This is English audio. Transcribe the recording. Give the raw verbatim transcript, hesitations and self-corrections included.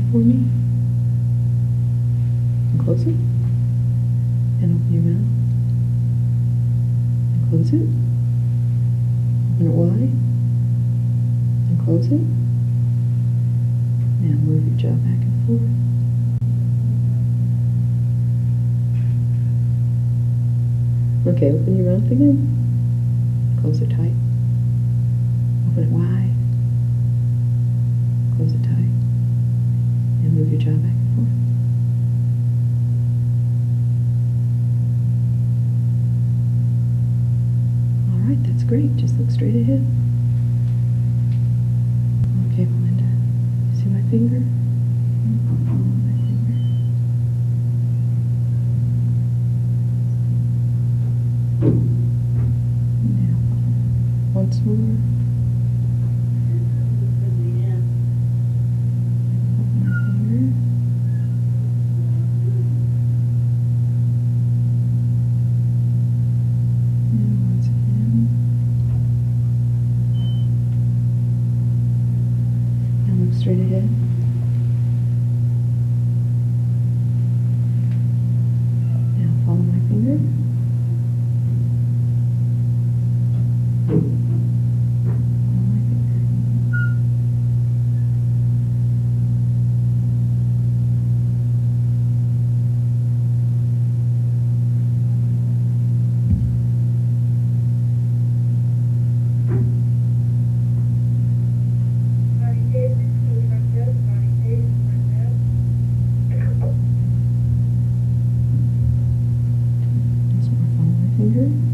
for me. And close it. And open your mouth. And close it. Open it wide. And close it. Now move your jaw back and forth. Okay, open your mouth again. Close it tight. Open it wide. Close it tight. And move your jaw back and forth. Alright, that's great. Just look straight ahead. Okay, Melinda. You see my finger? Follow my finger. Now, once more. Straight ahead. Now follow my finger. Follow my finger. Finger.